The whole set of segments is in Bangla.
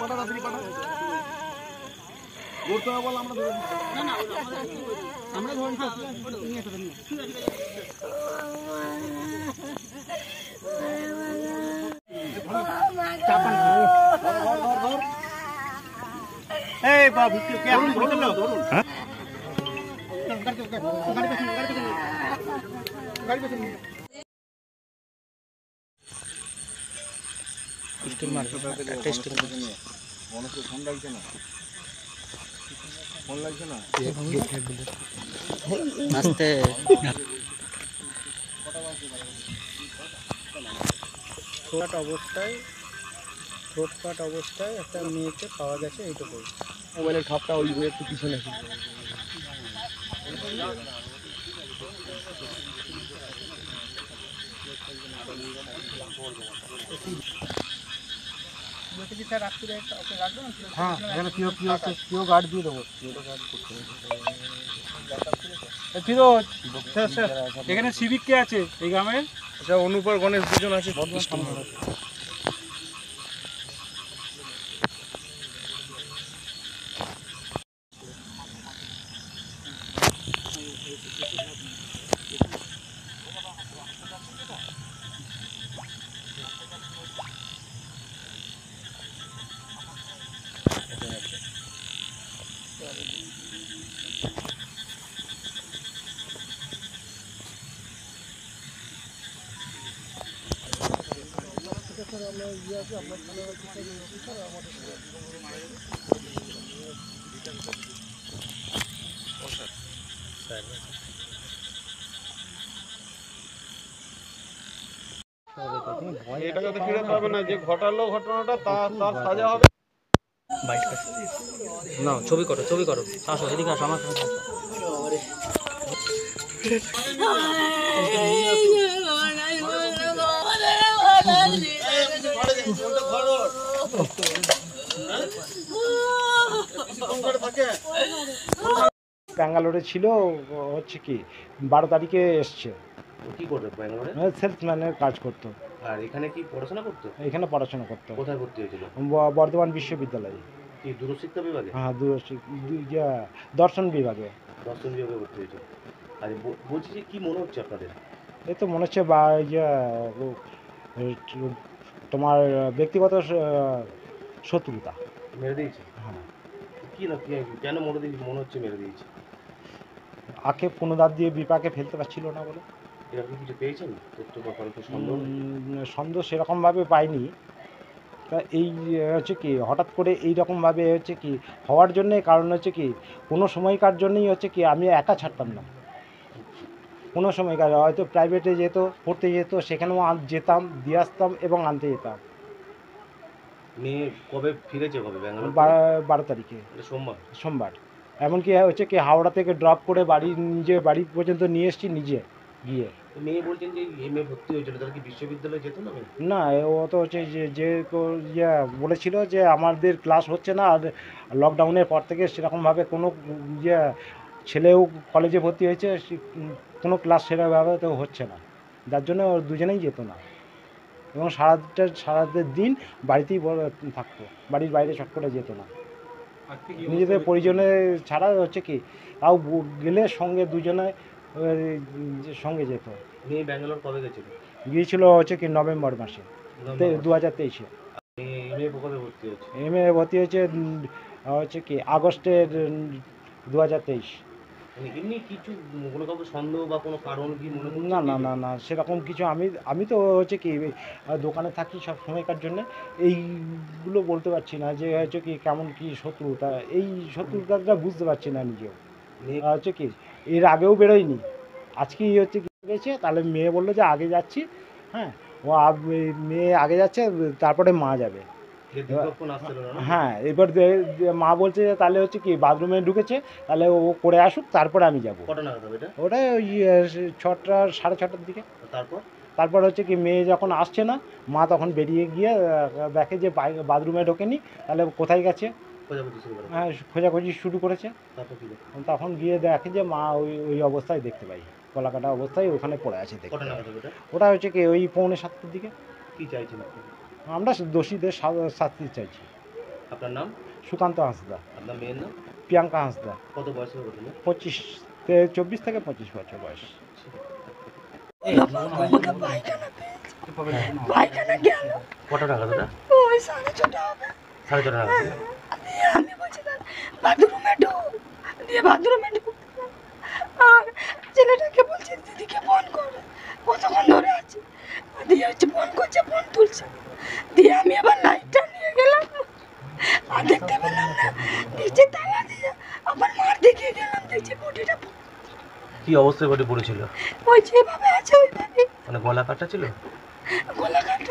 ঠোঁটকাট অবস্থায় একটা মেয়েকে পাওয়া গেছে এইটুকুই। মোবাইলের খাপটা ওই একটু পিছনে হ্যাঁ, পিও গার্ড দিয়ে দেবো। এখানে সিভিক কে আছে এই গ্রামে? অনুপর গণেশ দুজন আছে। এটা যাতে ফিরে পাবে না, যে ঘটালো ঘটনাটা তার সাজা হবে। না, ছবি করো আসো এদিকে আসো আমার কাছে আসো। ব্যাঙ্গালোরে ছিল, হচ্ছে কি 12 তারিখে এসছে। কি করতো ব্যাঙ্গালোরে? সেলসম্যানের কাজ করতো। আর এখানে কি পড়াশোনা করতো? এখানে পড়াশোনা করতো। কোথায় ভর্তি হয়েছিল? বর্ধমান বিশ্ববিদ্যালয়ে। কি দূরশিক্ষা বিভাগে? হ্যাঁ, দর্শন বিভাগে। দর্শন বিভাগে ভর্তি হয়েছিল। আর বলছি যে কি মনে হচ্ছে আপনাদের? এই তো মনে হচ্ছে তোমার ব্যক্তিগত শত্রুতা। মেরে দিয়েছে? হ্যাঁ। কি না কেন মনে হচ্ছে মেরে দিয়েছে? আঁকে পুনদার দিয়ে বিপাকে ফেলতে পারছিল না বলে। এরকম কিছু পেয়েছেন তথ্য বা সন্দেহ সেরকমভাবে পাইনি। তা এই হচ্ছে কি হঠাৎ করে এইরকমভাবে হচ্ছে কি হওয়ার জন্যে কারণ হচ্ছে কি কোনো সময়কার জন্যই হচ্ছে কি আমি একা ছাড়তাম না। কোনো সময়কার হয়তো প্রাইভেটে যেত, পড়তে যেত, সেখানেও যেতাম, দিয়ে আসতাম এবং আনতে যেতাম। মেয়ে কবে ফিরেছে? কবে? ব্যাঙ্গালোর 12 তারিখে। সোমবার। এমনকি হচ্ছে কি হাওড়া থেকে ড্রপ করে নিজের বাড়ি পর্যন্ত নিয়ে এসেছি নিজে গিয়ে। মেয়ে বলছেন যে মেয়ে ভর্তি হয়েছিল, তাহলে কি বিশ্ববিদ্যালয়ে যেত না? না, ও তো হচ্ছে যে বলেছিল যে আমাদের ক্লাস হচ্ছে না, আর লকডাউনের পর থেকে সেরকমভাবে কোনো ছেলেও কলেজে ভর্তি হয়েছে, কোনো ক্লাস সেরকমভাবে তো হচ্ছে না, যার জন্য ওর দুজনেই যেত না এবং সারাটা দিন বাড়িতেই থাকতো, বাড়ির বাইরে চট করে যেত না। নিজেদের পরিজনে ছাড়া হচ্ছে কি তাও গেলে সঙ্গে দুজনে সঙ্গে যেত। মেয়ে ব্যাঙ্গালোর কবে গিয়েছিল হচ্ছে কি নভেম্বর মাসে 2023-এ। এম এ ভর্তি হয়েছে হচ্ছে কি আগস্টের 2023। এমনি কিছু কোনো কাউকে সন্দেহ বা কোনো কারণ কি মনে হচ্ছে? না না না না সেরকম কিছু আমি তো হচ্ছে কি দোকানে থাকি সব সময়কার জন্য, এইগুলো বলতে পারছি না যে হচ্ছে কি কেমন কি শত্রুতা, এই শত্রুতাটা বুঝতে পারছি না নিজেও। হচ্ছে কি এর আগেও বেরোয়নি, আজকেই হচ্ছে কি গেছে, তাহলে মেয়ে বললো যে আগে যাচ্ছি। হ্যাঁ, ও মেয়ে আগে যাচ্ছে, তারপরে মা যাবে। হ্যাঁ, এবার মা বলছে যে তাহলে হচ্ছে কি বাথরুমে ঢুকেছে, তাহলে ও করে আসুক, তারপরে আমি যাবো। ওটা ওই 6টা 6:30টার দিকে। তারপর হচ্ছে কি মেয়ে যখন আসছে না, মা তখন বেরিয়ে গিয়ে দেখে যে বাথরুমে ঢোকেনি, তাহলে কোথায় গেছে হ্যাঁ খোঁজাখুঁজি শুরু করেছে। তখন গিয়ে দেখে যে মা ওই অবস্থায় দেখতে পাই, গলাকাটা অবস্থায় ওখানে পড়ে আছে দেখতে। ওটা হচ্ছে কি ওই 6:45-টার দিকে। কি চাইছেন? আমরা দোষীদের শাস্তি চাইছি। আপনার নাম? সুকান্ত হাঁসদা। আপনার মেয়ের নাম? প্রিয়াঙ্কা হাঁসদা। কত বয়স হবে তুমি? 24 থেকে 25 বছর বয়স। কত টাকা দাদা? ওই 6:30 হবে। 6:30 টাকা। দিয়ে আমি বলছি না বাথরুমে ঢোক, দিয়ে বাথরুমে ঢুকলাম আর ছেলেটাকে বলছি দিদিকে ফোন করে, কতক্ষণ ধরে আছে, দিয়ে হচ্ছে ফোন করছে, ফোন তুলছে, দিয়ে আমি আবার লাইটটা নিয়ে গেলাম আর দেখতে পেলাম না, দেখছি তালা দিয়ে আবার মার দিকে গেলাম, দেখছি বডিটা কি অবস্থায় বডি পড়েছিল? ওই যেভাবে আছে ওইভাবে মানে গলা কাটা ছিল? গলা কাটা।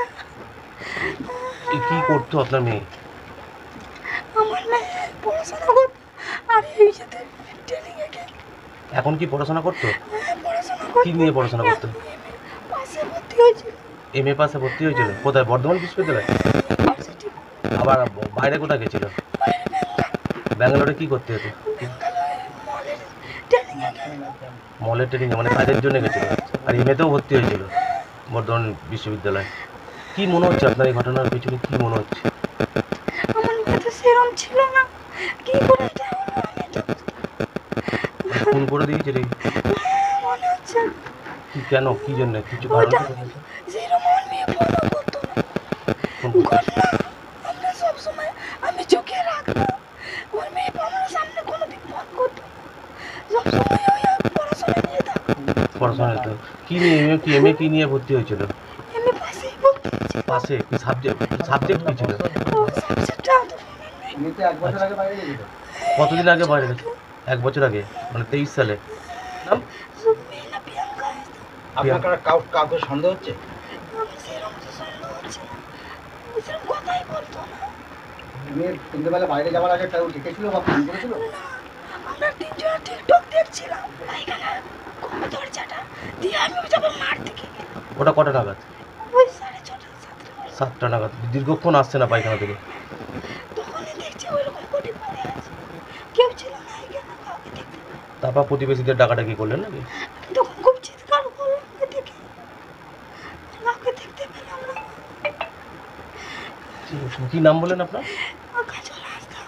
কি করতো আপনার মেয়ে? আমার মেয়ে পড়াশোনা করতো আর এই সাথে ট্রেনিংয়ে গেল। এখন কি পড়াশোনা করতো? পড়াশোনা করতো। কি নিয়ে পড়াশোনা করতো? পাশে ভর্তি হয়েছিল। এমএ পাশে ভর্তি হয়েছিল? কোথায়? বর্ধমান বিশ্ববিদ্যালয়? ইউনিভার্সিটি। আবার বাইরে কোথায় গেছিল? ব্যাঙ্গালোরে কি করতে হতো? মলের ট্রেনিংয়ে গেল। মলের ট্রেনিং মানে কাজের জন্য গেছিল, আর এমএতেও ভর্তি হয়েছিল বর্ধমান বিশ্ববিদ্যালয়। কি মনে হচ্ছে আপনার এই ঘটনার পিছনে, কি মনে হচ্ছে? আমার মেয়ে তো সেরম ছিল না, কি করে এটা হলো আমি এটা ফোন করে দিয়েছে রে? মনে হচ্ছে কি, কেন, কি জন্য, কিছু কারণ? ওটা সেরম আমার মেয়ে ফলো করতো না। ঘটনা আমরা সবসময় আমি চোখে রাখতাম, আমার মেয়ে আমার সামনে কোনোদিন ফোন করতো না, সবসময় ওই পড়াশোনা নিয়ে থাকতো। পড়াশোনা তো কি নিয়ে, এমএ কি নিয়ে ভর্তি হয়েছিল? আমি পাশেই ভর্তি হয়েছি। পাশে কি সাবজেক্ট কি ছিল? ও সাবজেক্টটা তো মনে নেই। কতদিন আগে বাইরে গেছে? 1 বছর আগে, মানে 23 সালে। নাম? সুমি না প্রিয়াঙ্কা আছে। আপনার কাউকে সন্দেহ হচ্ছে? আমি সেরম তো সন্দেহ হচ্ছে না, ও সেরম কথাই বলতো না। মেয়ে সন্ধ্যেবেলা বাইরে যাওয়ার আগে কেউ ডেকেছিল বা ফোন করেছিল? না, আমরা তিনজনে টিকটক দেখছিলাম পায়খানা দরজাটা দিয়ে আমি যাবো মার দিকে গেলাম। ওটা কটা নাগাদ? ওই 6:30 7টা 7টা নাগাদ। দীর্ঘক্ষণ আসছে না পায়খানা থেকে? তখনই দেখছি ওইরকম কোটি পড়ে আছে, কেউ ছিল না এখানে, কাউকে দেখতে পাই। তারপর প্রতিবেশীদের ডাকাডাকি করলেন নাকি? আমি তখন খুব চিৎকার করলাম দেখে, কাউকে দেখতে পেলাম না। কি নাম বলেন আপনার? কাজল আসতাম।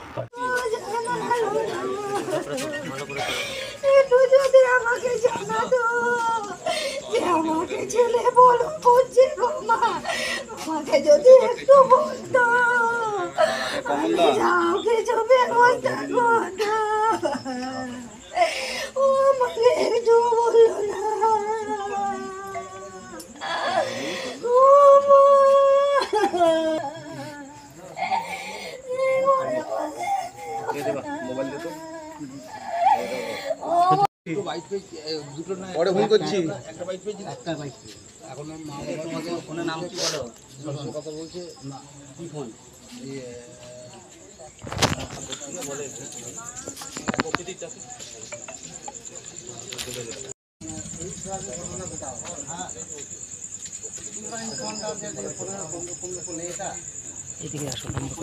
ভালো করে একটু যদি আমাকে জানাতো যে আমাকে ছেলে বলো করছে গো মা, আমাকে যদি একটু বলতো, আমি যাও কিছু ব্যবস্থা করতাম, ও আমাকে একটু বললো না। ও মা, এই ঘরে বসে পরে ফোন করছি। এদিকে আসো নম্বর।